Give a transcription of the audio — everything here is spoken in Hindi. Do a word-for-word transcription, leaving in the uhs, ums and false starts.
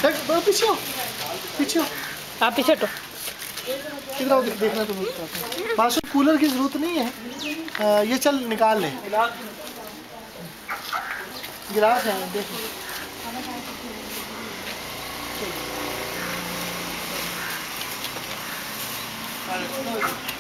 पीछे हो, पीछे हो, आप पीछे हटो। किधर आओ, देखना तुम पास कूलर की जरूरत नहीं है। आ, ये चल निकाल ले, गिलास है देखो।